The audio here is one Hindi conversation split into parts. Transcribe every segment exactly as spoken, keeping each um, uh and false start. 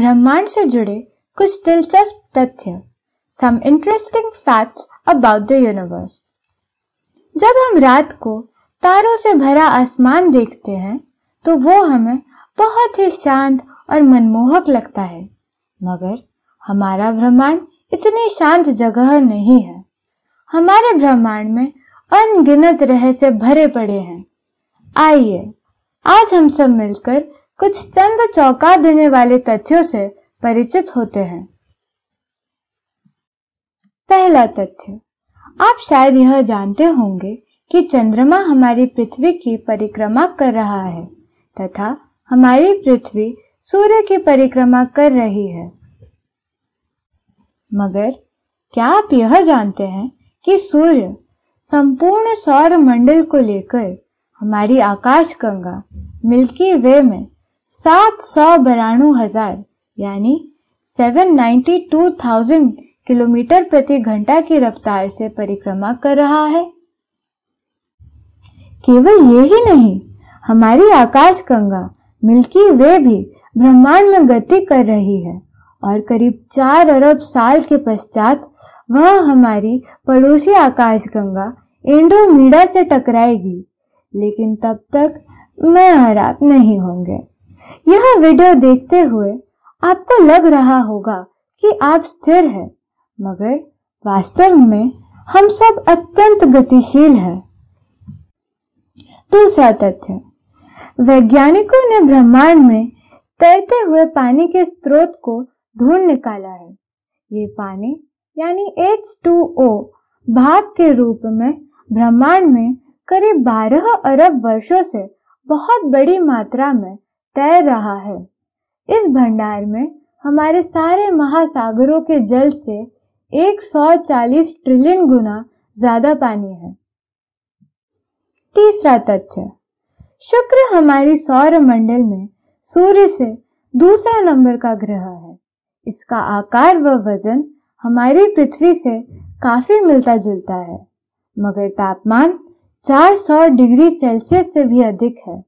ब्रह्मांड से जुड़े कुछ दिलचस्प तथ्य, some interesting facts about the universe. जब हम रात को तारों से भरा आसमान देखते हैं तो वो हमें बहुत ही शांत और मनमोहक लगता है, मगर हमारा ब्रह्मांड इतनी शांत जगह नहीं है। हमारे ब्रह्मांड में अनगिनत रहस्य भरे पड़े हैं। आइए आज हम सब मिलकर कुछ चंद चौंका देने वाले तथ्यों से परिचित होते हैं। पहला तथ्य, आप शायद यह जानते होंगे कि चंद्रमा हमारी पृथ्वी की परिक्रमा कर रहा है तथा हमारी पृथ्वी सूर्य की परिक्रमा कर रही है। मगर क्या आप यह जानते हैं कि सूर्य संपूर्ण सौर मंडल को लेकर हमारी आकाशगंगा मिल्की वे में सात सौ बाराणु हजार यानी सात सौ बानवे हज़ार किलोमीटर प्रति घंटा की रफ्तार से परिक्रमा कर रहा है। केवल ये ही नहीं, हमारी आकाशगंगा मिल्की वे भी ब्रह्मांड में गति कर रही है और करीब चार अरब साल के पश्चात वह हमारी पड़ोसी आकाशगंगा एंड्रोमेडा से टकराएगी, लेकिन तब तक मैं और आप नहीं होंगे। यह वीडियो देखते हुए आपको लग रहा होगा कि आप स्थिर हैं, मगर वास्तव में हम सब अत्यंत गतिशील हैं। दूसरा तथ्य, वैज्ञानिकों ने ब्रह्मांड में तैरते हुए पानी के स्रोत को ढूंढ निकाला है। ये पानी यानी एच टू ओ भाप के रूप में ब्रह्मांड में करीब बारह अरब वर्षों से बहुत बड़ी मात्रा में तैर रहा है। इस भंडार में हमारे सारे महासागरों के जल से एक सौ चालीस ट्रिलियन गुना ज्यादा पानी है। तीसरा तथ्य, शुक्र हमारी सौर मंडल में सूर्य से दूसरा नंबर का ग्रह है। इसका आकार व वजन हमारी पृथ्वी से काफी मिलता जुलता है, मगर तापमान चार सौ डिग्री सेल्सियस से भी अधिक है।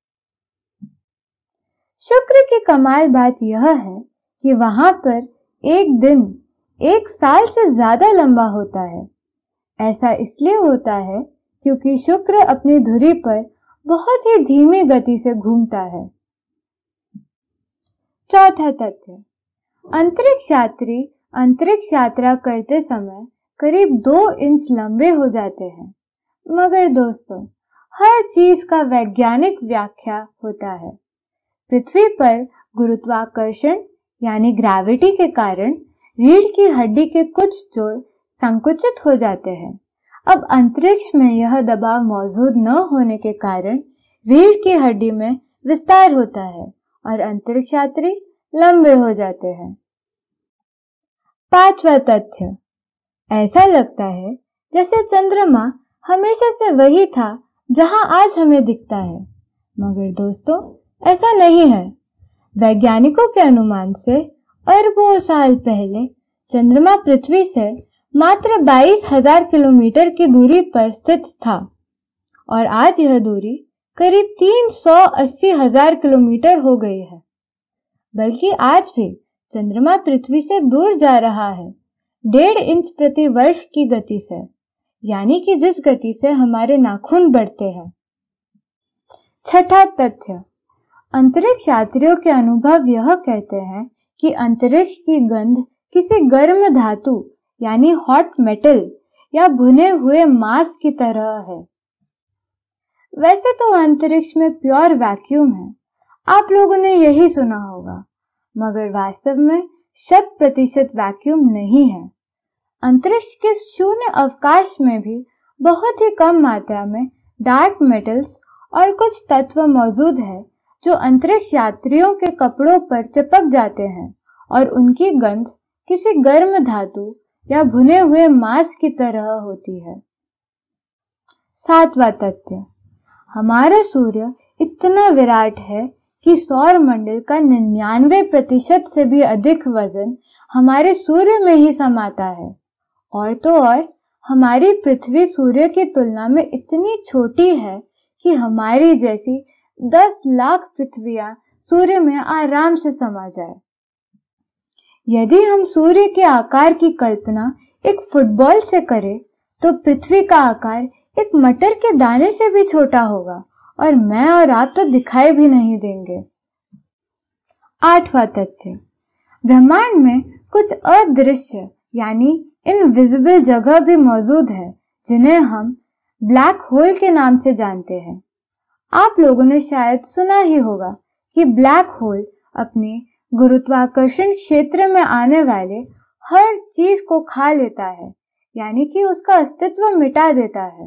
शुक्र की कमाल बात यह है कि वहां पर एक दिन एक साल से ज्यादा लंबा होता है। ऐसा इसलिए होता है क्योंकि शुक्र अपनी धुरी पर बहुत ही धीमी गति से घूमता है। चौथा तथ्य, अंतरिक्ष यात्री अंतरिक्ष यात्रा करते समय करीब दो इंच लंबे हो जाते हैं। मगर दोस्तों, हर चीज का वैज्ञानिक व्याख्या होता है। पृथ्वी पर गुरुत्वाकर्षण यानी ग्रेविटी के कारण रीढ़ की हड्डी के कुछ जोड़ संकुचित हो जाते हैं। अब अंतरिक्ष में यह दबाव मौजूद न होने के कारण रीढ़ की हड्डी में विस्तार होता है और अंतरिक्ष यात्री लंबे हो जाते हैं। पांचवा तथ्य, ऐसा लगता है जैसे चंद्रमा हमेशा से वही था जहां आज हमें दिखता है, मगर दोस्तों ऐसा नहीं है। वैज्ञानिकों के अनुमान से अरबों साल पहले चंद्रमा पृथ्वी से मात्र बाईस हजार किलोमीटर की दूरी पर स्थित था और आज यह दूरी करीब तीन सौ अस्सी हजार किलोमीटर हो गई है। बल्कि आज भी चंद्रमा पृथ्वी से दूर जा रहा है, डेढ़ इंच प्रति वर्ष की गति से, यानी कि जिस गति से हमारे नाखून बढ़ते हैं। छठा तथ्य, अंतरिक्ष यात्रियों के अनुभव यह कहते हैं कि अंतरिक्ष की गंध किसी गर्म धातु यानी हॉट मेटल या भुने हुए मांस की तरह है। वैसे तो अंतरिक्ष में प्योर वैक्यूम है, आप लोगों ने यही सुना होगा, मगर वास्तव में शत प्रतिशत वैक्यूम नहीं है। अंतरिक्ष के शून्य अवकाश में भी बहुत ही कम मात्रा में डार्क मेटल्स और कुछ तत्व मौजूद है जो अंतरिक्ष यात्रियों के कपड़ों पर चिपक जाते हैं और उनकी गंध किसी गर्म धातु या भुने हुए मांस की तरह होती है। सातवां तथ्य, हमारा सूर्य इतना विराट है कि सौर मंडल का निन्यानवे प्रतिशत से भी अधिक वजन हमारे सूर्य में ही समाता है। और तो और हमारी पृथ्वी सूर्य की तुलना में इतनी छोटी है कि हमारी जैसी दस लाख पृथ्वियां सूर्य में आराम से समा जाए। यदि हम सूर्य के आकार की कल्पना एक फुटबॉल से करें तो पृथ्वी का आकार एक मटर के दाने से भी छोटा होगा और मैं और आप तो दिखाई भी नहीं देंगे। आठवां तथ्य, ब्रह्मांड में कुछ अदृश्य यानी इनविजिबल जगह भी मौजूद है जिन्हें हम ब्लैक होल के नाम से जानते हैं। आप लोगों ने शायद सुना ही होगा कि ब्लैक होल अपने गुरुत्वाकर्षण क्षेत्र में आने वाले हर चीज को खा लेता है, यानी कि उसका अस्तित्व मिटा देता है।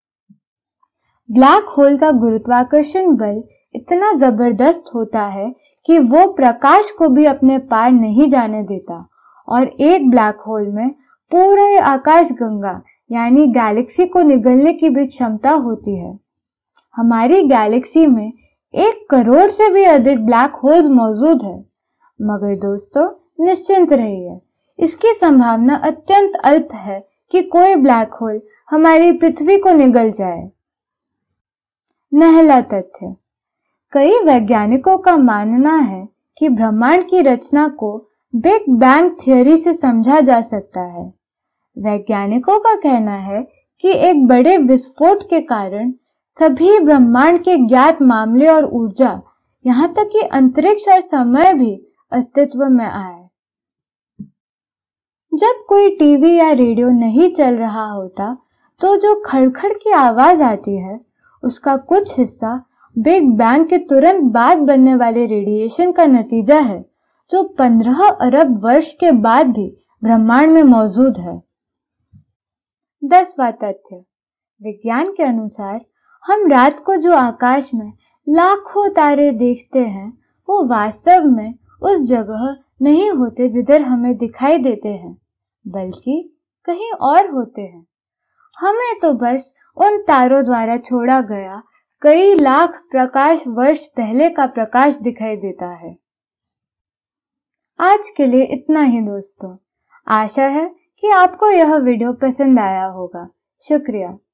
ब्लैक होल का गुरुत्वाकर्षण बल इतना जबरदस्त होता है कि वो प्रकाश को भी अपने पार नहीं जाने देता और एक ब्लैक होल में पूरे आकाश गंगा यानी गैलेक्सी को निगलने की भी क्षमता होती है। हमारी गैलेक्सी में एक करोड़ से भी अधिक ब्लैक होल्स मौजूद है, मगर दोस्तों निश्चिंत रहिए, इसकी संभावना अत्यंत अल्प है कि कोई ब्लैक होल हमारी पृथ्वी को निगल जाए। नहला तथ्य, कई वैज्ञानिकों का मानना है कि ब्रह्मांड की रचना को बिग बैंग थ्योरी से समझा जा सकता है। वैज्ञानिकों का कहना है कि एक बड़े विस्फोट के कारण सभी ब्रह्मांड के ज्ञात मामले और ऊर्जा, यहाँ तक कि अंतरिक्ष और समय भी अस्तित्व में आए। जब कोई टीवी या रेडियो नहीं चल रहा होता तो जो खड़खड़ की आवाज आती है उसका कुछ हिस्सा बिग बैंग के तुरंत बाद बनने वाले रेडिएशन का नतीजा है, जो पंद्रह अरब वर्ष के बाद भी ब्रह्मांड में मौजूद है। दसवां तथ्य, विज्ञान के अनुसार हम रात को जो आकाश में लाखों तारे देखते हैं वो वास्तव में उस जगह नहीं होते जिधर हमें दिखाई देते हैं, बल्कि कहीं और होते हैं। हमें तो बस उन तारों द्वारा छोड़ा गया कई लाख प्रकाश वर्ष पहले का प्रकाश दिखाई देता है। आज के लिए इतना ही दोस्तों। आशा है कि आपको यह वीडियो पसंद आया होगा। शुक्रिया।